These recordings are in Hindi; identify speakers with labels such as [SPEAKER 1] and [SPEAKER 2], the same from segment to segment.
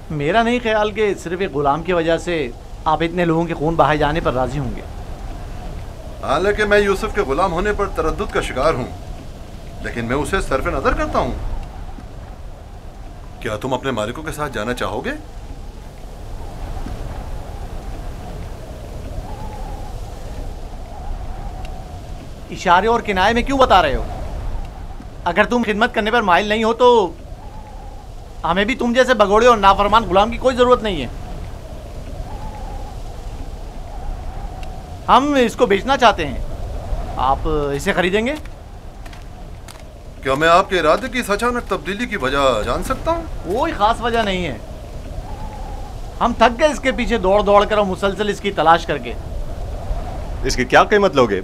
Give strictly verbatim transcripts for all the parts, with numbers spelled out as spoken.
[SPEAKER 1] मेरा नहीं ख्याल कि सिर्फ एक गुलाम की वजह से आप इतने लोगों के खून बहाए जाने पर राजी होंगे।
[SPEAKER 2] हालांकि मैं यूसुफ के गुलाम होने पर तरद्दुद का शिकार हूं, लेकिन मैं उसे सरफ़े नजर करता हूं। क्या तुम अपने मालिकों के साथ जाना चाहोगे?
[SPEAKER 1] इशारे और किनाए में क्यों बता रहे हो? अगर तुम खिदमत करने पर माइल नहीं हो तो हमें भी तुम जैसे भगोड़े और नाफरमान गुलाम की कोई जरूरत नहीं है। हम इसको बेचना चाहते हैं, आप इसे खरीदेंगे?
[SPEAKER 2] क्या मैं आपके इरादे की इस अचानक तब्दीली की वजह जान सकता हूँ?
[SPEAKER 1] कोई खास वजह नहीं है, हम थक गए इसके पीछे दौड़ दौड़ कर और मुसलसल इसकी तलाश करके।
[SPEAKER 3] इसकी क्या कीमत लोगे?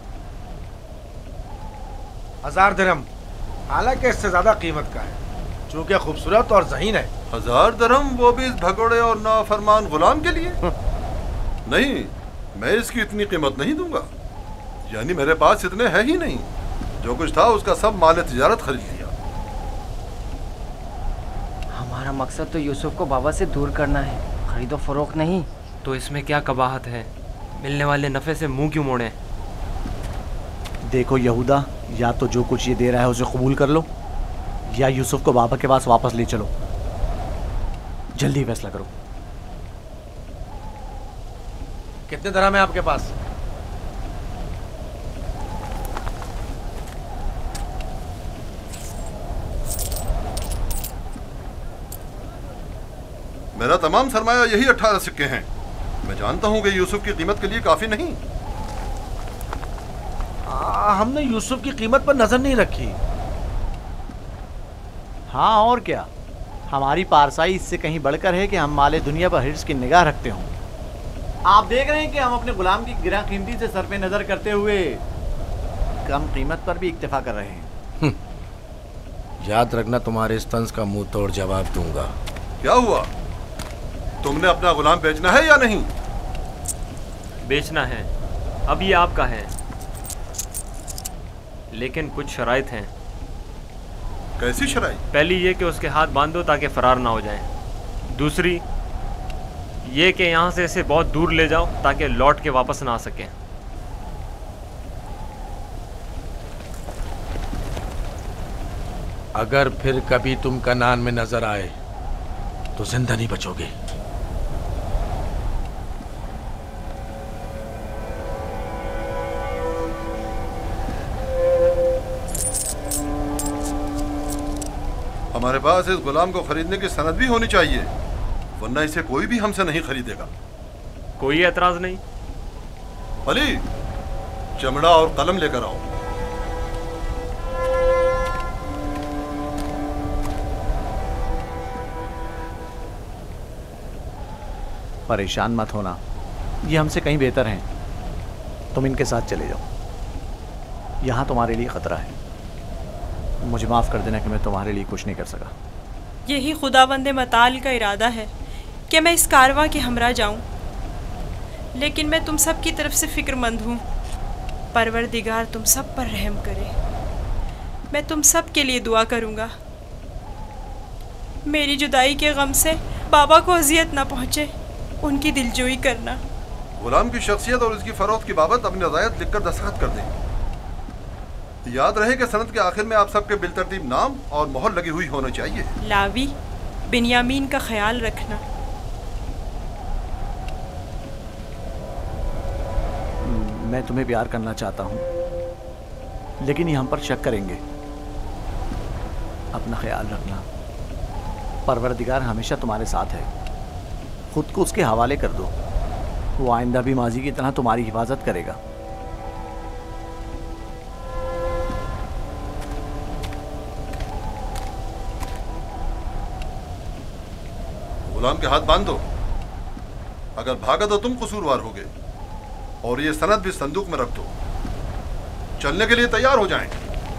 [SPEAKER 4] हजार दिरहम, हालांकि इससे ज्यादा कीमत का है, चूंकि खूबसूरत और ज़हीन है।
[SPEAKER 2] हजार दरहम, वो भी इस भगोड़े और नाफरमान गुलाम के लिए? नहीं, मैं इसकी इतनी कीमत नहीं दूंगा। यानी मेरे पास इतने है ही नहीं। जो कुछ था उसका सब माल तिजारत खरीद लिया।
[SPEAKER 5] हमारा मकसद तो यूसुफ को बाबा से दूर करना है, खरीदो फरोख्त नहीं।
[SPEAKER 6] तो इसमें क्या कबाहत है? मिलने वाले नफे से मुंह क्यों मोड़े?
[SPEAKER 1] देखो यहूदा, या तो जो कुछ ये दे रहा है उसे कबूल कर लो, या यूसुफ को बाबा के पास वापस ले चलो। जल्दी फैसला करो।
[SPEAKER 4] कितने दरहम है आपके पास?
[SPEAKER 2] मेरा तमाम सरमाया यही अठारह सिक्के हैं। मैं जानता हूं कि यूसुफ की कीमत के लिए काफी नहीं।
[SPEAKER 4] आ, हमने यूसुफ की कीमत पर नजर नहीं रखी।
[SPEAKER 1] हाँ और क्या, हमारी पारसाई इससे कहीं बढ़कर है कि हम माले दुनिया पर हिर्स की निगाह रखते हों। आप देख रहे हैं कि हम अपने गुलाम की गिरा कीमती से सरफे नजर करते हुए कम कीमत पर भी इक्तफा कर रहे हैं।
[SPEAKER 4] याद रखना, तुम्हारे इस तंज का मुंह तोड़ जवाब दूंगा।
[SPEAKER 2] क्या हुआ? तुमने अपना गुलाम बेचना है या नहीं?
[SPEAKER 6] बेचना है, अब ये आपका है, लेकिन कुछ शराइत हैं।
[SPEAKER 2] कैसी शराइत?
[SPEAKER 6] पहली ये कि उसके हाथ बांध दो ताकि फरार ना हो जाए। दूसरी ये कि यहाँ से इसे बहुत दूर ले जाओ ताकि लौट के वापस ना आ सके।
[SPEAKER 4] अगर फिर कभी तुम कनान में नजर आए तो जिंदा नहीं बचोगे।
[SPEAKER 2] हमारे पास इस गुलाम को खरीदने की सनद भी होनी चाहिए, वरना इसे कोई भी हमसे नहीं खरीदेगा।
[SPEAKER 6] कोई एतराज नहीं।
[SPEAKER 2] अली, चमड़ा और कलम लेकर आओ।
[SPEAKER 1] परेशान मत होना, ये हमसे कहीं बेहतर हैं। तुम इनके साथ चले जाओ। यहाँ तुम्हारे लिए खतरा है। मुझे माफ़ कर देना कि मैं तुम्हारे लिए कुछ नहीं कर सका।
[SPEAKER 7] यही खुदावंद मताल का इरादा है कि मैं इस कारवां के हमरा जाऊं, लेकिन मैं तुम सब की तरफ से फ़िक्रमंद हूँ। परवरदिगार तुम सब पर रहम करे। मैं तुम सब के लिए दुआ करूँगा। मेरी जुदाई के गम से बाबा को अजियत ना पहुँचे, उनकी दिलजोई करना।
[SPEAKER 2] गुलाम की शख्सियत और उसकी फरोख्त की बाबत अपनी रज़ायत लिखकर दस्तखत कर दें। याद रहे कि सनद के आखिर में आप सबके बिलतरतीब नाम और मोहर लगी हुई होनी चाहिए।
[SPEAKER 7] लावी, बिन्यामीन का ख्याल रखना।
[SPEAKER 1] मैं तुम्हें प्यार करना चाहता हूँ, लेकिन ये हम पर शक करेंगे। अपना ख्याल रखना। परवरदिगार हमेशा तुम्हारे साथ है। खुद को उसके हवाले कर दो, वो आइंदा भी माजी की तरह तुम्हारी हिफाजत करेगा।
[SPEAKER 2] गुलाम के हाथ बांध दो। अगर भागा तो तुम कसूरवार होगे, और ये सनद भी संदूक में रख दो। चलने के लिए तैयार हो जाएं।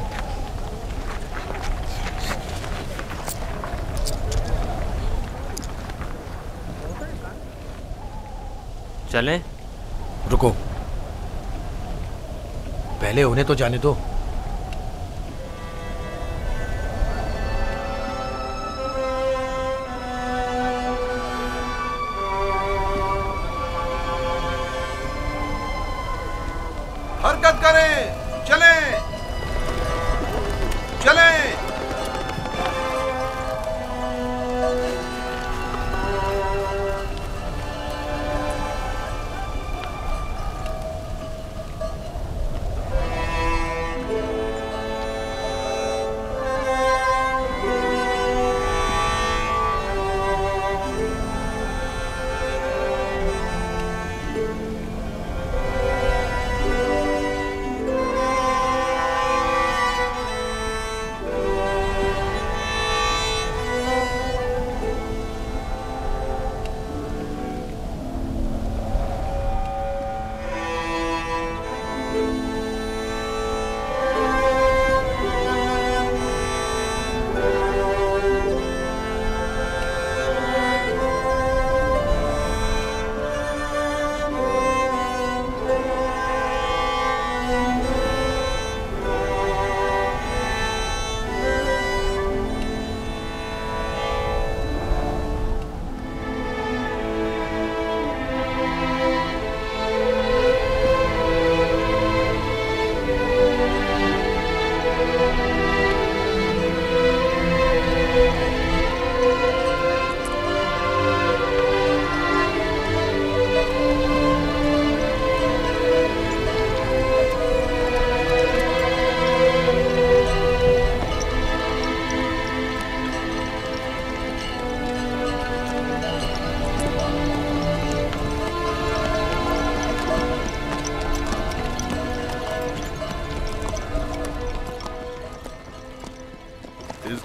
[SPEAKER 6] चलें?
[SPEAKER 4] रुको, पहले उन्हें तो जाने दो।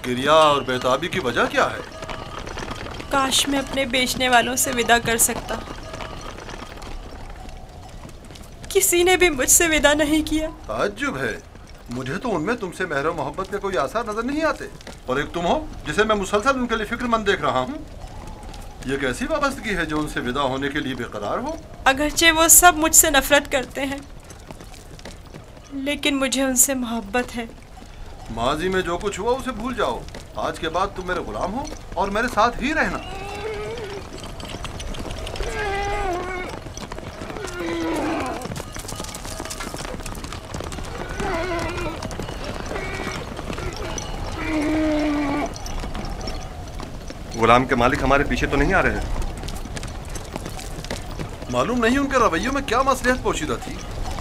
[SPEAKER 2] गिरिया और बेताबी की वजह क्या है?
[SPEAKER 7] काश मैं अपने बेचने वालों से विदा कर सकता। किसी ने भी मुझसे विदा नहीं किया।
[SPEAKER 2] ताज्जुब है, मुझे तो उनमें तुमसे मेहर मोहब्बत के कोई आसार नजर नहीं आते। और एक तुम हो जिसे मैं मुसलसल उनके लिए फिक्रमंद देख रहा हूँ। ये कैसी वाबस्तगी है जो उनसे विदा होने के लिए बेकरार हो?
[SPEAKER 7] अगरचे वो सब मुझसे नफरत करते हैं, लेकिन मुझे उनसे मोहब्बत है।
[SPEAKER 2] माजी में जो कुछ हुआ उसे भूल जाओ। आज के बाद तुम मेरे गुलाम हो और मेरे साथ ही रहना।
[SPEAKER 3] गुलाम के मालिक हमारे पीछे तो नहीं आ रहे?
[SPEAKER 2] मालूम नहीं उनके रवैयों में क्या मसलियत पोशीदा थी।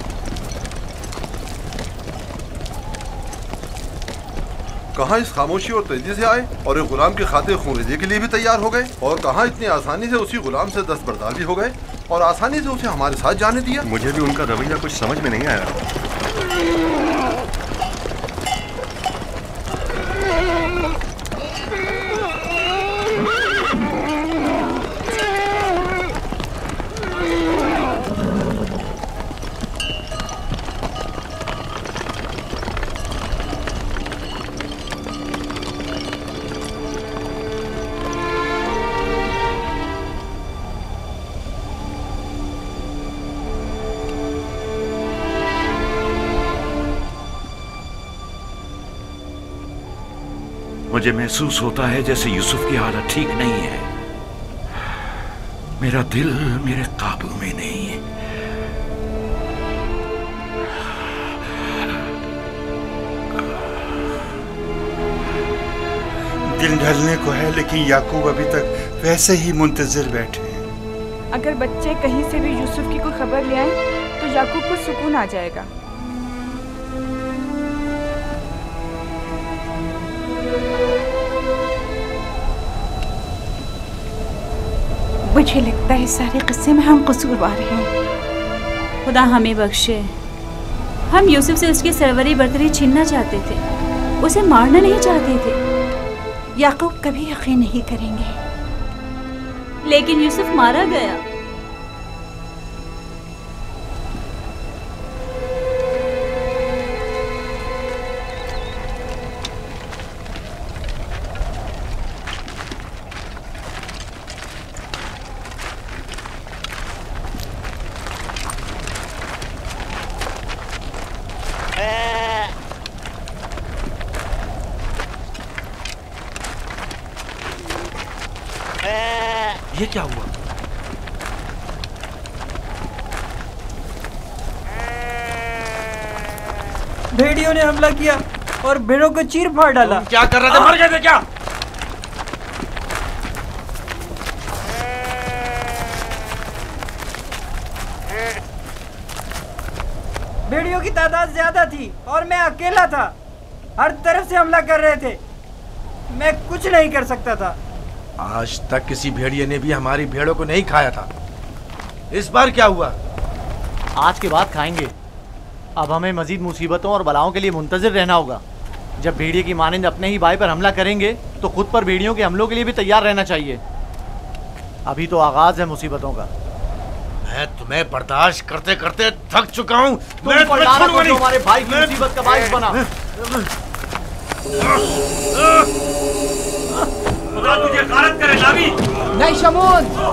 [SPEAKER 2] कहाँ इस खामोशी और तेजी से आए और एक गुलाम की खातिर खून के लिए भी तैयार हो गए, और कहाँ इतनी आसानी से उसी गुलाम से दस्तबरदार भी हो गए और आसानी से उसे हमारे साथ जाने दिया।
[SPEAKER 3] मुझे भी उनका रवैया कुछ समझ में नहीं आया।
[SPEAKER 8] मुझे महसूस होता है जैसे यूसुफ की हालत ठीक नहीं है। मेरा दिल मेरे काबू में नहीं है।
[SPEAKER 9] दिन ढलने को है, लेकिन याकूब अभी तक वैसे ही मुंतजिर बैठे हैं।
[SPEAKER 10] अगर बच्चे कहीं से भी यूसुफ की कोई खबर ले आए तो याकूब को सुकून आ जाएगा।
[SPEAKER 11] मुझे लगता है इस सारे किस्से में हम कसूरवार हैं। खुदा हमें बख्शे। हम यूसुफ से उसकी सरवरी बर्तरी छीनना चाहते थे, उसे मारना नहीं चाहते थे। याकूब कभी यकीन नहीं करेंगे।
[SPEAKER 12] लेकिन यूसुफ मारा गया।
[SPEAKER 4] ये क्या हुआ?
[SPEAKER 5] भेड़ियों ने हमला किया और भेड़ों को चीर फाड़ डाला।
[SPEAKER 4] तुम क्या कर रहे थे? मर गए थे क्या?
[SPEAKER 5] भेड़ियों की तादाद ज्यादा थी और मैं अकेला था। हर तरफ से हमला कर रहे थे, मैं कुछ नहीं कर सकता था।
[SPEAKER 4] आज तक किसी भेड़िए ने भी हमारी भेड़ों को नहीं खाया था। इस बार क्या हुआ?
[SPEAKER 1] आज के बाद खाएंगे। अब हमें मजीद मुसीबतों और बलाओं के लिए मुंतजिर रहना होगा। जब भेड़िए की मानिंद अपने ही भाई पर हमला करेंगे तो खुद पर भेड़ियों के हमलों के लिए भी तैयार रहना चाहिए। अभी तो आगाज है मुसीबतों का।
[SPEAKER 4] मैं तुम्हें बर्दाश्त करते करते थक चुका हूँ।
[SPEAKER 1] मैं तुम्हारे भाई की मुसीबत का बाइस बना।
[SPEAKER 6] खुदा तुझे गारत करे नावी।
[SPEAKER 5] नहीं शमून।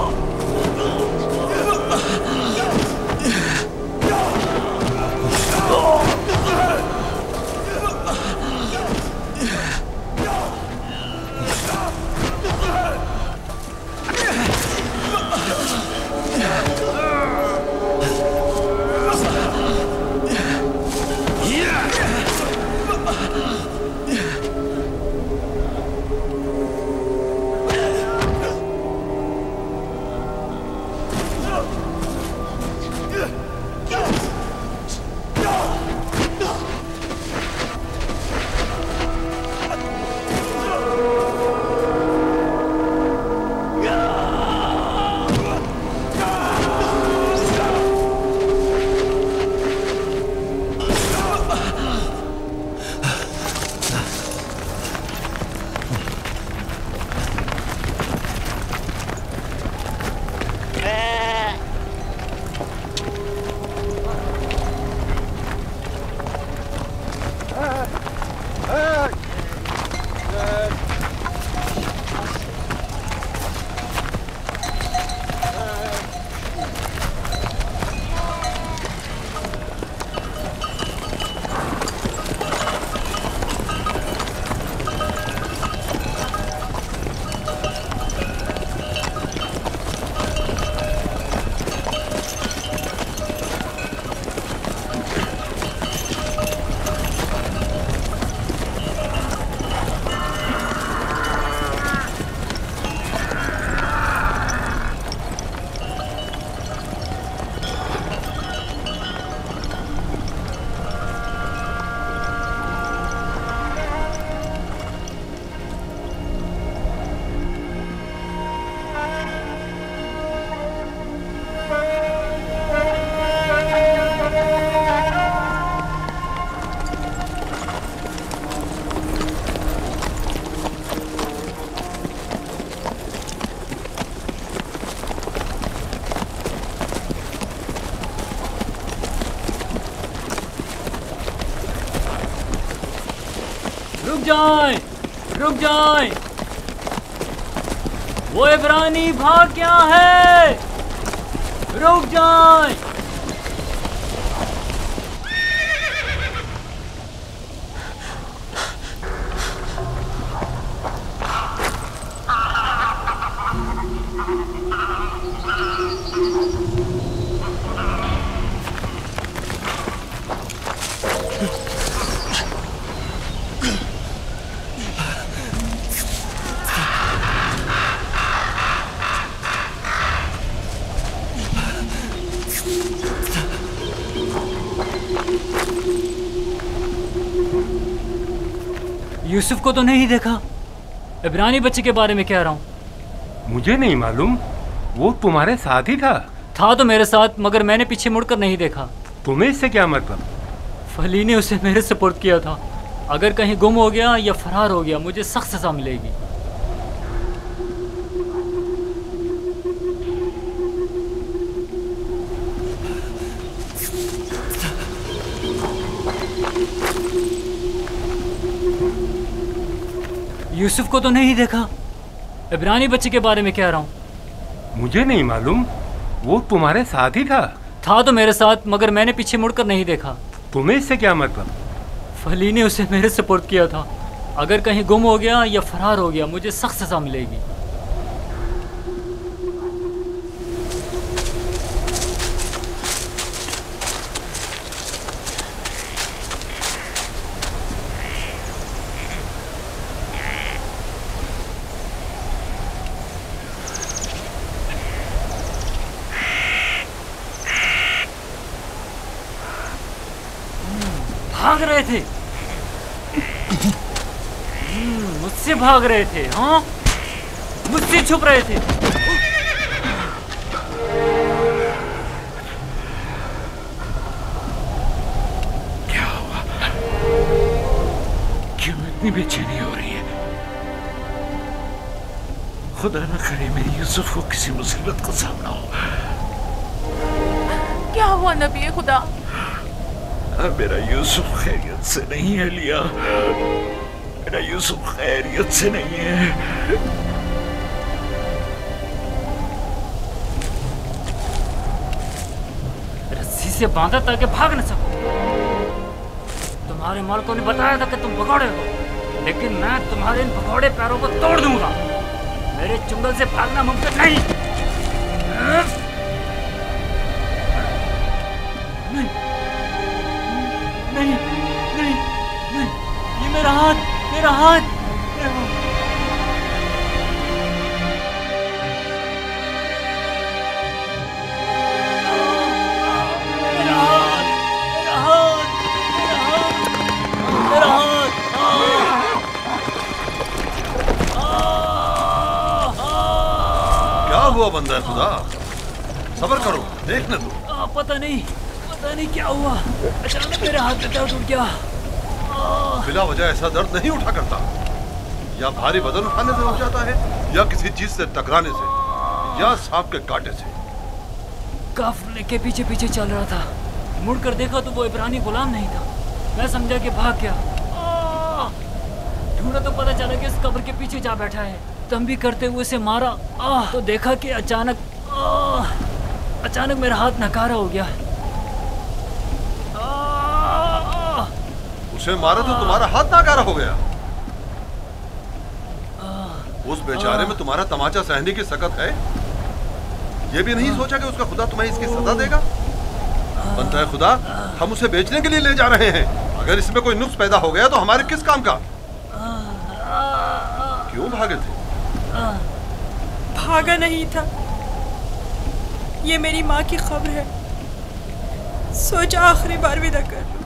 [SPEAKER 13] जाएं, रुक जाएं। वो इब्रानी भाग क्या है? रुक जाएं। यूसुफ को तो नहीं देखा। इब्रानी बच्चे के बारे में कह रहा हूँ।
[SPEAKER 14] मुझे नहीं मालूम, वो तुम्हारे साथ ही था।
[SPEAKER 13] था तो मेरे साथ, मगर मैंने पीछे मुड़कर नहीं देखा।
[SPEAKER 14] तुम्हें इससे क्या मतलब?
[SPEAKER 13] फली ने उसे मेरे सुपुर्द किया था। अगर कहीं गुम हो गया या फरार हो गया, मुझे सख्त सजा मिलेगी। यूसुफ को तो नहीं देखा। इब्रानी बच्चे के बारे में कह रहा हूँ।
[SPEAKER 14] मुझे नहीं मालूम, वो तुम्हारे साथ ही था।
[SPEAKER 13] था तो मेरे साथ, मगर मैंने पीछे मुड़कर नहीं देखा।
[SPEAKER 14] तुम्हें इससे क्या मतलब?
[SPEAKER 13] फली ने उसे मेरे सुपुर्द किया था। अगर कहीं गुम हो गया या फरार हो गया, मुझे सख्त सजा मिलेगी। भाग रहे थे, मुझसे भाग रहे थे। हाँ, मुझसे छुप रहे थे।
[SPEAKER 8] क्या हुआ? क्यों इतनी बेचैनी हो रही है? खुदा न करे मेरी यूसुफ को किसी मुसीबत का सामना हो।
[SPEAKER 15] क्या हुआ नबी खुदा?
[SPEAKER 8] मेरा यूसुफ खैरियत से नहीं है लिया, मेरा यूसुफ खैरियत से नहीं है।
[SPEAKER 13] रस्सी से बांधा ताकि भाग न सको। तुम्हारे मालिकों ने बताया था कि तुम भगौड़े हो, लेकिन मैं तुम्हारे इन भगौड़े पैरों को तोड़ दूंगा। मेरे चुंगल से भागना मुमकिन नहीं। नहीं नहीं नहीं नहीं, ये मेरा हाथ, मेरा हाथ, मेरा हाथ। मेरा हाथ, मेरा हाथ, मेरा हाथ,
[SPEAKER 2] क्या हुआ बंदा खुदा? सब्र करो, देखने दो।
[SPEAKER 13] आ, पता नहीं पता नहीं क्या हुआ, अचानक मेरे हाथ में दर्द उठ गया।
[SPEAKER 2] बिला वजह ऐसा दर्द नहीं उठा करता। या भारी वजन उठाने से उठ जाता है, या किसी चीज से टकराने से, या सांप के कांटे से।
[SPEAKER 13] काफिले के पीछे पीछे चल रहा था। मुड़कर देखा तो वो इब्रानी गुलाम नहीं था। मैं समझा कि भाग गया। ढूंढा तो पता चला कि इस कब्र के पीछे जा बैठा है। तंबी करते हुए उसे मारा तो देखा कि अचानक अचानक मेरा हाथ नकारा हो गया।
[SPEAKER 2] उसे मारा तो तुम्हारा हाथ नाकारा हो गया। उस बेचारे में तुम्हारा तमाचा सहने की सकत है। ये भी नहीं सोचा कि उसका खुदा तुम्हें इसकी सजा देगा? बनता है खुदा, हम उसे बेचने के लिए ले जा रहे हैं। अगर इसमें कोई नुक्स पैदा हो गया तो हमारे किस काम का? क्यों भागे थे?
[SPEAKER 7] भागा नहीं था, ये मेरी माँ की खबर है। सोचा आखिरी बार विदा कर लूं।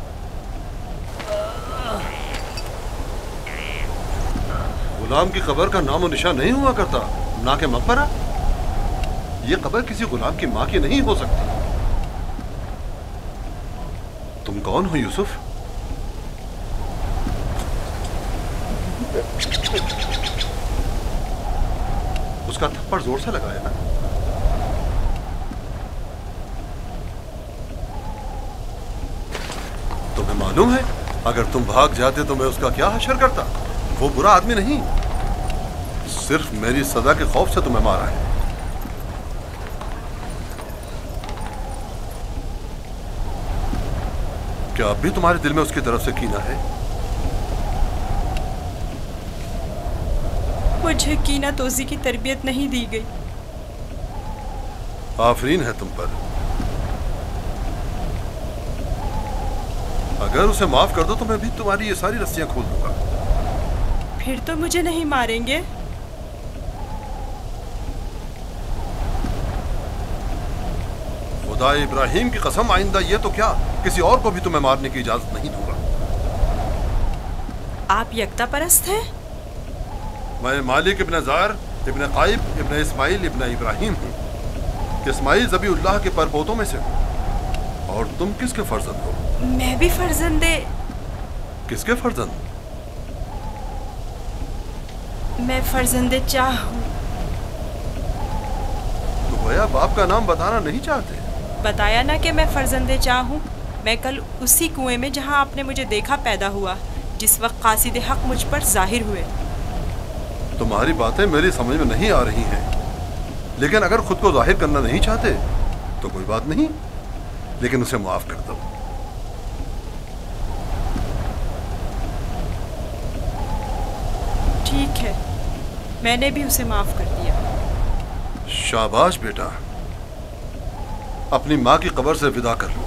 [SPEAKER 2] गुलाम की कब्र का नामो निशान नहीं हुआ करता, ना के मकबरा। ये कब्र किसी गुलाम की माँ की नहीं हो सकती। तुम कौन हो यूसुफ? उसका थप्पड़ जोर से लगाया ना। तुम्हें मालूम है अगर तुम भाग जाते तो मैं उसका क्या हशर करता? वो बुरा आदमी नहीं, सिर्फ मेरी सजा के खौफ से तुम्हें मारा है। क्या अब भी तुम्हारे दिल में उसकी तरफ से कीना है?
[SPEAKER 7] मुझे कीना तोजी की तरबियत नहीं दी गई।
[SPEAKER 2] आफरीन है तुम पर। अगर उसे माफ कर दो तो मैं भी तुम्हारी ये सारी रस्सियां खोल दूंगा।
[SPEAKER 7] फिर तो मुझे नहीं मारेंगे?
[SPEAKER 2] खुदा इब्राहिम की कसम, आइंदा ये तो क्या, किसी और को भी तुम्हें मारने की इजाजत नहीं दूंगा।
[SPEAKER 7] आप यकता परस्त हैं?
[SPEAKER 2] मैं मालिक इब्न जार इब्न काइब इब्न इस्माइल इब्न इब्राहिम हूँ। इस्माइल ज़बीउल्लाह के परपोतों में से हूँ। और तुम किसके फर्जंद हो?
[SPEAKER 7] मैं भी फर्जंदे।
[SPEAKER 2] किसके फर्जंद?
[SPEAKER 7] मैं फर्जंदे चाह हूँ।
[SPEAKER 2] तो भैया बाप का नाम बताना नहीं चाहते?
[SPEAKER 7] बताया ना कि मैं फर्जंदे चाह हूँ। मैं कल उसी कुएं में जहाँ आपने मुझे देखा पैदा हुआ, जिस वक्त कासिद हक मुझ पर जाहिर हुए।
[SPEAKER 2] तुम्हारी बातें मेरी समझ में नहीं आ रही हैं, लेकिन अगर खुद को जाहिर करना नहीं चाहते तो कोई बात नहीं, लेकिन उसे माफ कर दो।
[SPEAKER 7] ठीक है, मैंने भी उसे माफ कर दिया।
[SPEAKER 2] शाबाश बेटा, अपनी माँ की कब्र से विदा कर लो।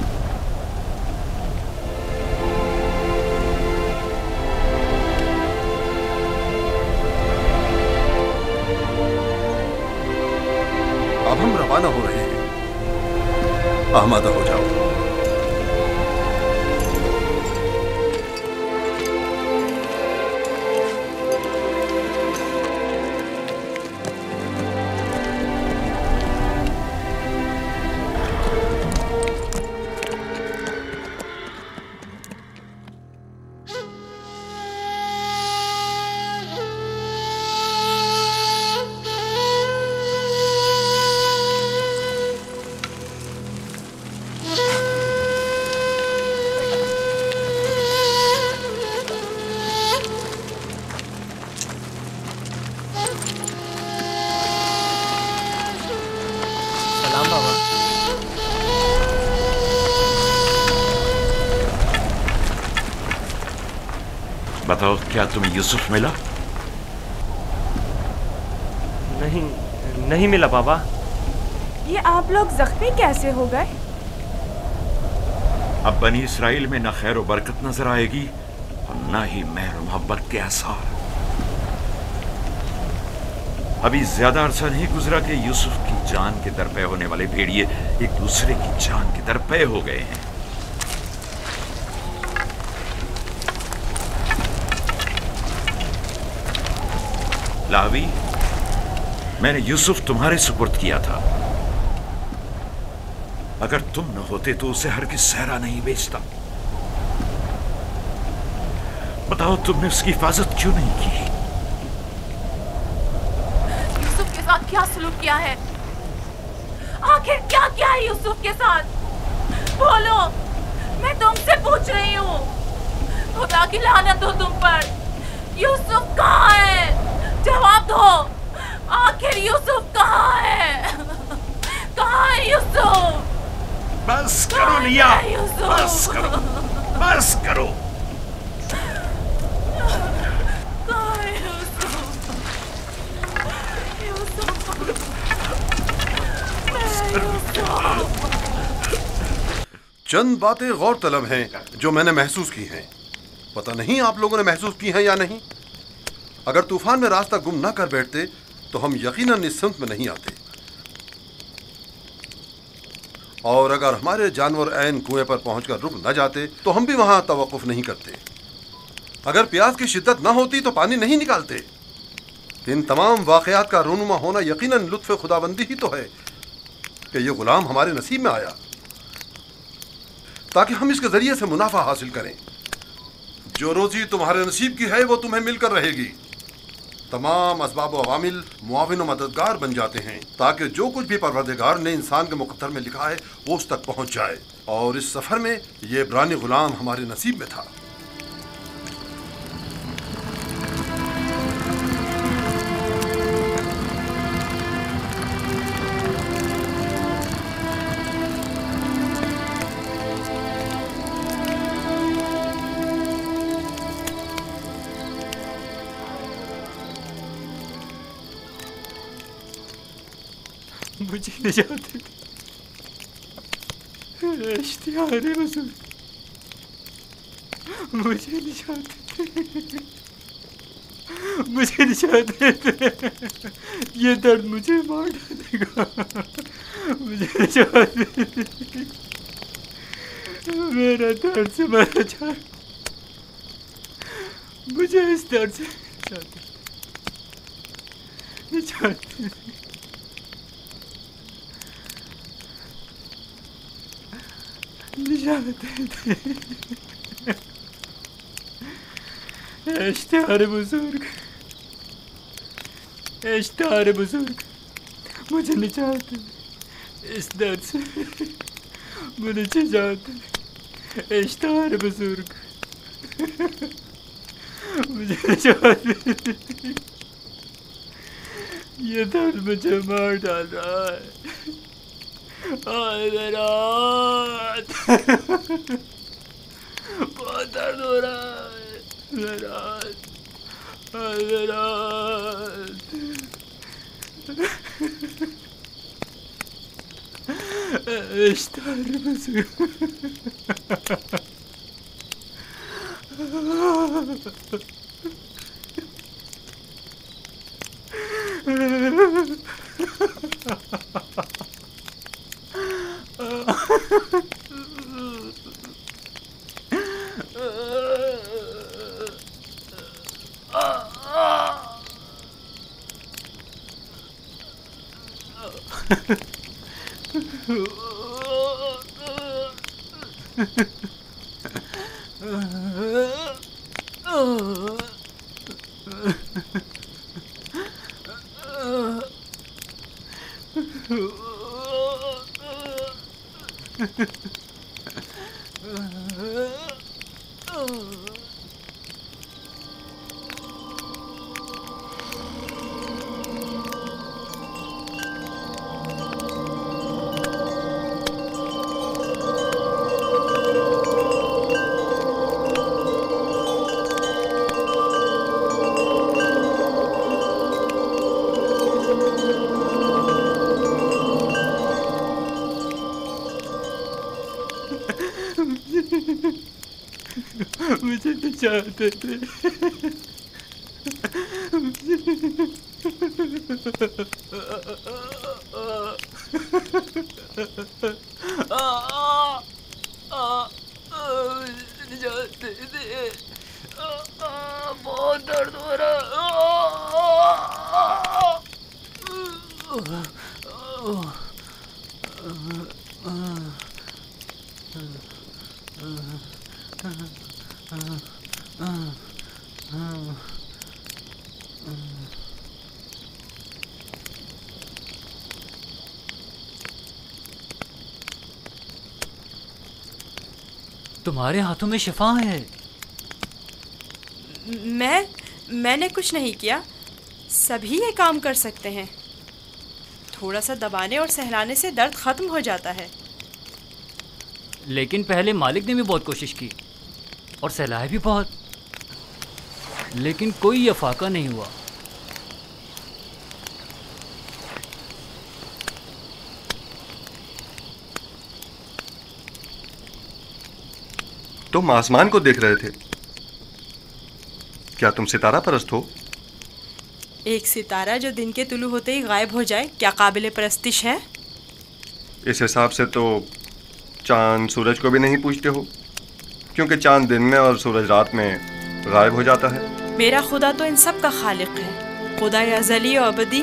[SPEAKER 2] अब हम रवाना हो रहे हैं, आमादा हो जाओ।
[SPEAKER 8] बताओ, क्या तुम्हें यूसुफ मिला?
[SPEAKER 6] नहीं, नहीं मिला बाबा।
[SPEAKER 10] ये आप लोग जख्मी कैसे हो गए?
[SPEAKER 8] अब बनी इसराइल में न खैर व बरकत नजर आएगी और न ही मेहर मोहब्बत के आसार। अभी ज्यादा अरसा नहीं गुजरा कि यूसुफ की जान के दरपे होने वाले भेड़िए एक दूसरे की जान के दरपे हो गए हैं। लावी, मैंने यूसुफ तुम्हारे सुपुर्द किया था। अगर तुम न होते तो उसे हरगिज़ सहरा नहीं बेचता। बताओ, तुमने उसकी हिफाजत क्यों नहीं की?
[SPEAKER 15] यूसुफ के साथ क्या सलूक किया है? आखिर क्या किया है यूसुफ के साथ? बोलो, मैं तुमसे पूछ रही हूँ। खुदा की लानत हो तुम पर। यूसुफ कहाँ है? जवाब दो। आखिर यूसुफ कहाँ है? कहाँ है यूसुफ?
[SPEAKER 8] बस करो लिया, बस करो, बस करो।
[SPEAKER 15] कहाँ है यूसुफ? यूसुफ, यूसुफ।
[SPEAKER 2] चंद बातें गौर तलब हैं जो मैंने महसूस की हैं। पता नहीं आप लोगों ने महसूस की हैं या नहीं। अगर तूफान में रास्ता गुम ना कर बैठते तो हम यकीनन इस सिमत में नहीं आते, और अगर हमारे जानवर ऐन कुएं पर पहुंचकर रुक न जाते तो हम भी वहां तवक्कुफ नहीं करते। अगर प्यास की शिद्दत ना होती तो पानी नहीं निकालते। इन तमाम वाकयात का रूनुमा होना यकीनन लुत्फ़ खुदाबंदी ही तो है कि ये गुलाम हमारे नसीब में आया ताकि हम इसके जरिए से मुनाफा हासिल करें। जो रोजी तुम्हारे नसीब की है वो तुम्हें मिलकर रहेगी। तमाम असबाब व अवामिल मुआविन व मददगार बन जाते हैं ताकि जो कुछ भी परवरदिगार ने इंसान के मुक़द्दर में लिखा है वो उस तक पहुंच जाए। और इस सफ़र में ये इब्रानी गुलाम हमारे नसीब में था।
[SPEAKER 8] मुझे निजात दे दे, इश्तिहार बुजुर्ग, मुझे निजात दे, मुझे निजात दे दे, ये दर्द मुझे मार डालेगा, मुझे निजात दे दे, मेरा दर्द से मर जा, मुझे इस दर्द से निजात दे, निजात दे दे, इश्तिहार बुजुर्ग, इश्तिहार बुजुर्ग, मुझे निजात दे, इस दर्द से मुझे निजात दे, इश्तिहार बुजुर्ग, मुझे निजात दे, ये दर्द मुझे मार डाल रहा है, आए मेरा बहुत दर्द हो रहा है, मेरा आए मेरा इश्तिहार बुजुर्ग, मुझे निजात दे दे, निजात दे दे, बहुत दर्द हो रहा
[SPEAKER 13] तुम्हारे हाथों में शिफा है।
[SPEAKER 7] मैं मैंने कुछ नहीं किया, सभी ये काम कर सकते हैं। थोड़ा सा दबाने और सहलाने से दर्द खत्म हो जाता है।
[SPEAKER 13] लेकिन पहले मालिक ने भी बहुत कोशिश की और सहलाया भी बहुत, लेकिन कोई अफाका नहीं हुआ।
[SPEAKER 3] तुम आसमान को देख रहे थे, क्या तुम सितारा परस्त हो?
[SPEAKER 7] एक सितारा जो दिन के तुलू होते ही गायब हो जाए, क्या काबिले परस्तिश है?
[SPEAKER 3] इस हिसाब से तो चांद सूरज को भी नहीं पूछते हो, क्योंकि चांद दिन में और सूरज रात में गायब हो जाता है।
[SPEAKER 7] मेरा खुदा तो इन सब का खालिक है, खुदा अज़ली और अबदी,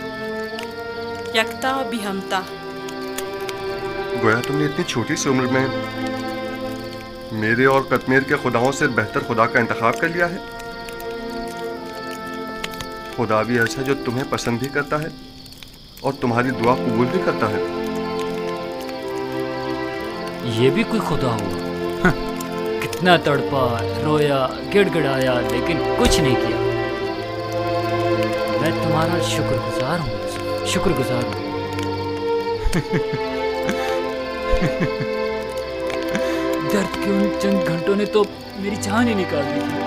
[SPEAKER 7] यकता और बिहमता।
[SPEAKER 3] गोया तुमने इतनी छोटी सी उम्र में मेरे और कश्मीर के खुदाओं से बेहतर खुदा का इंतखाब कर लिया है। खुदा भी ऐसा जो तुम्हें पसंद भी करता है और तुम्हारी दुआ कबूल भी करता है।
[SPEAKER 13] ये भी कोई खुदा हुआ? कितना तड़पा, रोया, गिड़गिड़ाया, लेकिन कुछ नहीं किया। मैं तुम्हारा शुक्रगुजार हूँ, शुक्रगुजार हूँ। दर्द के उन चंद घंटों ने तो मेरी जान ही निकाल दी थी।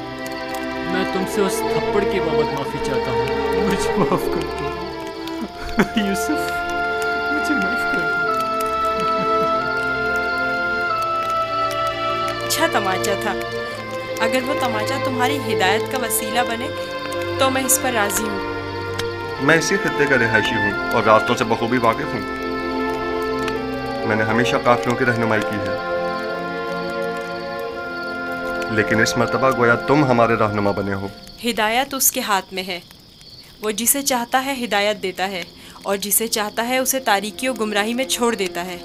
[SPEAKER 13] मैं तुमसे उस थप्पड़ की बाबत माफी चाहता हूँ, मुझे माफ कर दो।
[SPEAKER 6] यूसुफ, मुझे माफ कर दो।
[SPEAKER 7] अच्छा तमाचा था। अगर वो तमाचा तुम्हारी हिदायत का वसीला बने तो मैं इस पर राजी हूँ।
[SPEAKER 3] मैं इसी खित्ते का रिहायशी हूँ और रास्तों से बखूबी वाकिफ हूँ। मैंने हमेशा काफिलों की रहनुमाई की है, लेकिन इस मर्तबा गोया तुम हमारे रहनुमा बने हो।
[SPEAKER 7] हिदायत उसके हाथ में है। वो जिसे चाहता है हिदायत देता है और जिसे चाहता है उसे तारीकी और गुमराही में छोड़ देता है।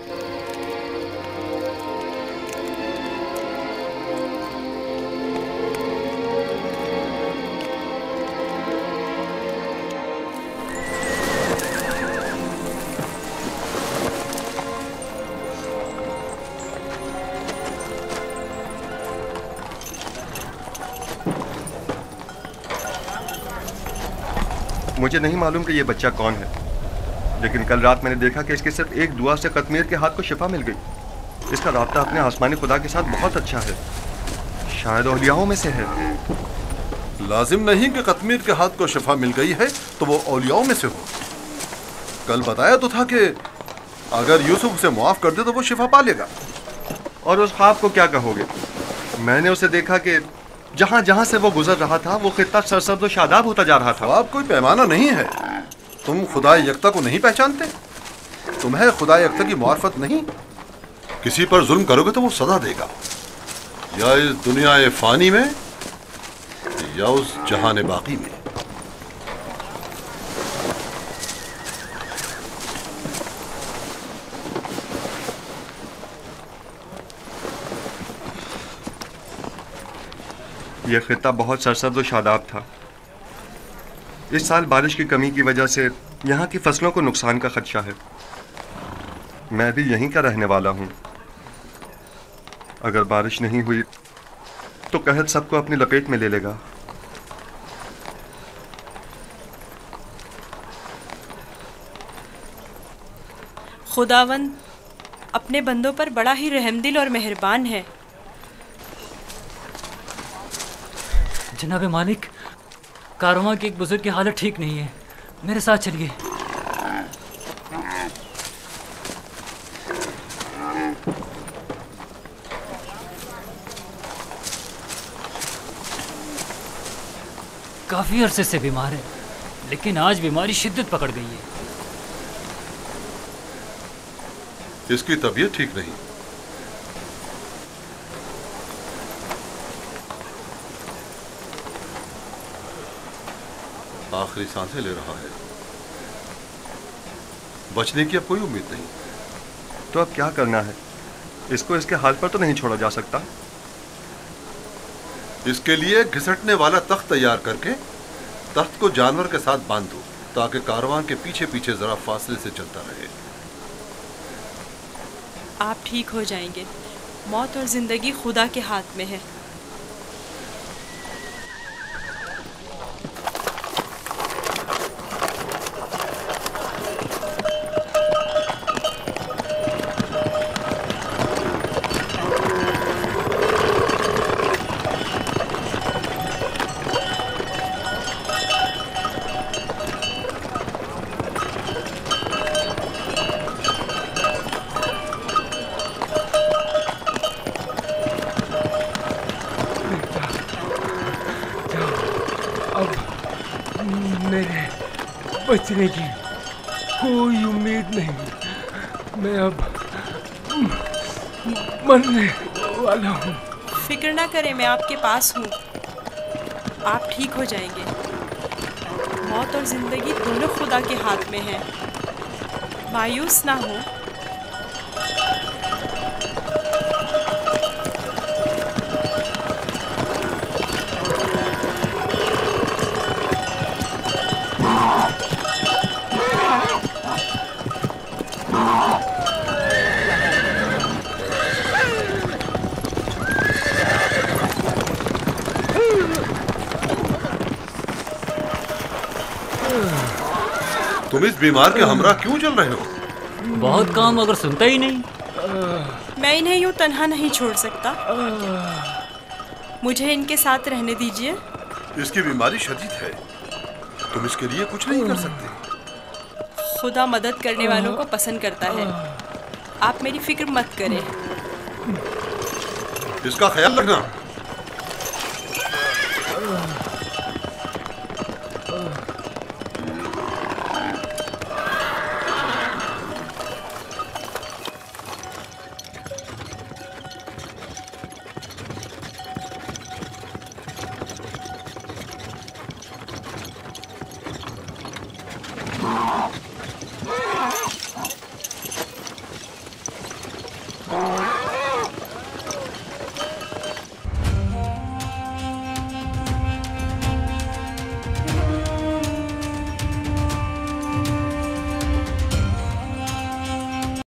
[SPEAKER 3] मुझे नहीं मालूम कि ये बच्चा कौन है, लेकिन कल रात मैंने देखा कि इसके सिर्फ एक दुआ से कतमीर के हाथ को शिफा मिल गई। इसका राब्ता अपने आसमानी खुदा के साथ बहुत अच्छा है, शायद औलियाओं में से है।
[SPEAKER 2] लाजिम नहीं कि कतमीर के हाथ को शिफा मिल गई है तो वो औलियाओं में से हो। कल बताया तो था कि अगर यूसुफ उसे मुआफ कर दे तो वो शिफा पा लेगा।
[SPEAKER 3] और उस ख्वाब को क्या कहोगे? मैंने उसे देखा कि जहां जहां से वो गुजर रहा था वो खित्ता सरसब्ज़ और शादाब होता जा रहा था।
[SPEAKER 2] ख्वाब कोई पैमाना नहीं है। तुम खुदा यकता को नहीं पहचानते? तुम्हें खुदा यकता की मार्फत नहीं? किसी पर जुल्म करोगे तो वो सजा देगा, या इस दुनिया फानी में या उस जहान बाकी में।
[SPEAKER 3] यह खित्ता बहुत सरसब्ज़ और शादाब था। इस साल बारिश की कमी की वजह से यहाँ की फसलों को नुकसान का खदशा है। मैं भी यहीं का रहने वाला हूँ। अगर बारिश नहीं हुई तो कहत सबको अपनी लपेट में ले लेगा।
[SPEAKER 7] खुदावंद अपने बंदों पर बड़ा ही रहमदिल और मेहरबान है।
[SPEAKER 13] जनाबे मालिक, कारवां के एक बुजुर्ग की हालत ठीक नहीं है, मेरे साथ चलिए। काफी अरसे से बीमार है, लेकिन आज बीमारी शिद्दत पकड़ गई है।
[SPEAKER 2] इसकी तबीयत ठीक नहीं। आखिरी सांसें ले रहा है। बचने की अब कोई उम्मीद नहीं।
[SPEAKER 3] तो अब क्या करना है? इसको इसके हाल पर तो नहीं छोड़ा जा सकता।
[SPEAKER 2] इसके लिए घिसटने वाला तख्त तैयार करके तख्त को जानवर के साथ बांध दो, ताकि कारवां के पीछे पीछे जरा फासले से चलता रहे।
[SPEAKER 7] आप ठीक हो जाएंगे। मौत और जिंदगी खुदा के हाथ में है।
[SPEAKER 14] बचने की कोई उम्मीद नहीं। मैं अब मरने वाला हूँ।
[SPEAKER 7] फिक्र ना करें, मैं आपके पास हूँ। आप ठीक हो जाएंगे। मौत और जिंदगी दोनों खुदा के हाथ में है। मायूस ना हो।
[SPEAKER 2] तुम इस बीमार के हमरा क्यों चल रहे हो?
[SPEAKER 13] बहुत काम, अगर सुनता ही नहीं।
[SPEAKER 7] मैं इन्हें यूं तन्हा नहीं छोड़ सकता। मुझे इनके साथ रहने दीजिए।
[SPEAKER 2] इसकी बीमारी शदीद है, तुम इसके लिए कुछ नहीं कर सकते।
[SPEAKER 7] खुदा मदद करने वालों को पसंद करता है। आप मेरी फिक्र मत करें।
[SPEAKER 2] इसका ख्याल रखना।